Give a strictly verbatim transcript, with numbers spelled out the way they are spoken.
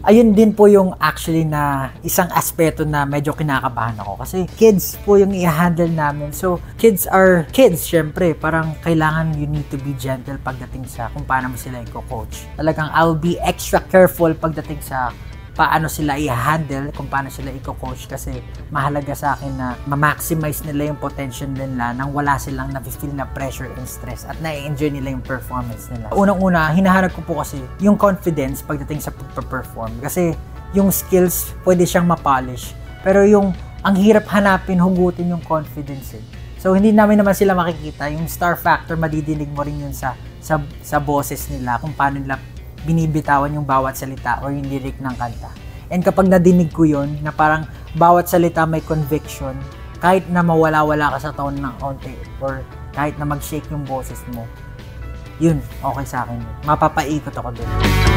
ayun din po yung actually na isang aspeto na medyo kinakabahan ako. Kasi kids po yung i-handle namin. So, kids are kids, syempre. Parang kailangan you need to be gentle pagdating sa kung paano mo sila i-coach. Talagang I'll be extra careful pagdating sa paano sila i-handle, kung paano sila i-coach kasi mahalaga sa akin na ma-maximize nila yung potential nila nang wala silang na-feel na pressure and stress at na-enjoy nila yung performance nila. Unang-una, hinahanap ko po kasi yung confidence pagdating sa pag-perform kasi yung skills pwede siyang ma-polish pero yung ang hirap hanapin, hugutin yung confidence eh. So hindi namin naman sila makikita, yung star factor madidinig mo rin yun sa, sa, sa boses nila kung paano nila binibitawan yung bawat salita or yung lyric ng kanta. And kapag nadinig ko yun, na parang bawat salita may conviction, kahit na mawala-wala ka sa tone ng konti or kahit na mag-shake yung boses mo, yun, okay sa akin. Mapapaikot ako doon.